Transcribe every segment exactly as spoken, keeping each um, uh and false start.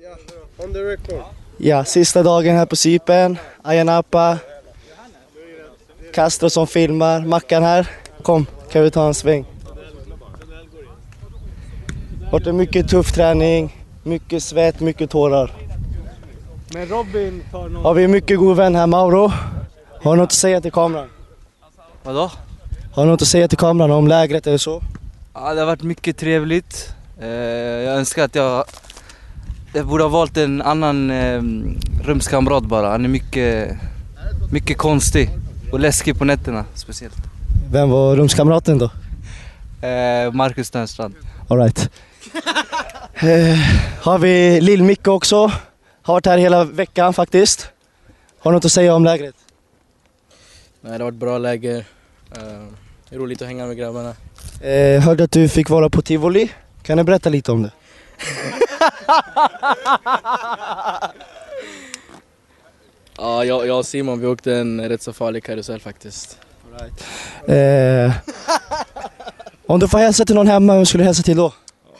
On the record. Ja, sista dagen här på Cypern. Ayia Napa. Castro som filmar. Mackan här. Kom, kan vi ta en sväng. Vart det mycket tuff träning. Mycket svett, mycket tårar. Men Robin tar någon... Har vi mycket god vän här, Mauro. Har du något att säga till kameran? Vadå? Har du något att säga till kameran om lägret eller så? Ja, det har varit mycket trevligt. Eh, jag önskar att jag... Jag borde ha valt en annan eh, rumskamrat bara. Han är mycket, mycket konstig och läskig på nätterna speciellt. Vem var rumskamraten då? Eh, Marcus Stönstrand. All right. eh, har vi Lill Micke också. Har varit här hela veckan faktiskt. Har du något att säga om lägret? Nej, det har varit bra läger. Uh, det är roligt att hänga med grabbarna. Eh, hörde att du fick vara på Tivoli. Kan du berätta lite om det? Ja, jag, jag och Simon, vi åkte en rätt så farlig karusell faktiskt. Right. Eh, om du får hälsa till någon hemma, vem skulle du hälsa till då?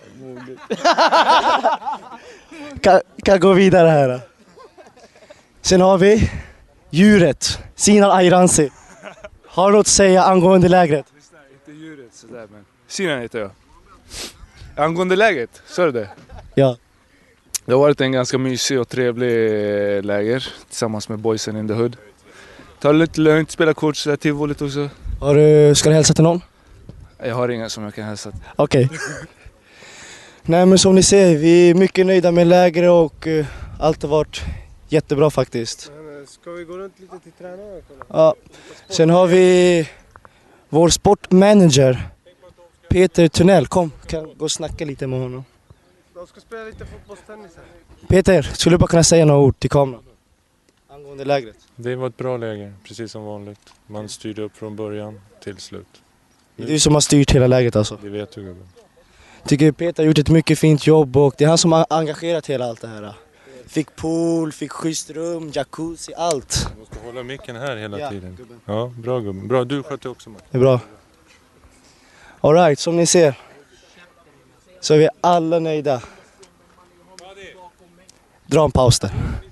kan, kan gå vidare här. Sen har vi djuret, Sinan Ayransi. Har du något att säga angående lägret? Inte djuret sådär, men Sinan heter jag. Angående lägret, så är det. Ja. Det har varit en ganska mysig och trevlig läger tillsammans med boysen in the hood. Ta det lite lugnt, spela kort sådär, tivoligt också. Har du, ska du hälsa till någon? Jag har inga som jag kan hälsa till. Okej. Okay. Nej, men som ni ser, vi är mycket nöjda med lägret och uh, allt har varit jättebra faktiskt. Ska vi gå runt lite till tränaren? Ja. Sen har vi vår sportmanager Peter Tunnell. Kom, kan gå och snacka lite med honom. De ska spela lite fotbollstennis här. Peter, skulle du bara kunna säga några ord till kameran angående lägret? Det var ett bra läger, precis som vanligt. Man styrde upp från början till slut. Det är du som har styrt hela lägret alltså? Det vet du, gubben. Tycker Peter har gjort ett mycket fint jobb och det är han som har engagerat hela allt det här. Fick pool, fick schysst rum, jacuzzi, allt. Du måste hålla micken här hela ja, tiden. Gubben. Ja, bra gubben. Bra, du sköter också, man. Det är bra. All right, som ni ser så är vi alla nöjda. Dra en paus där.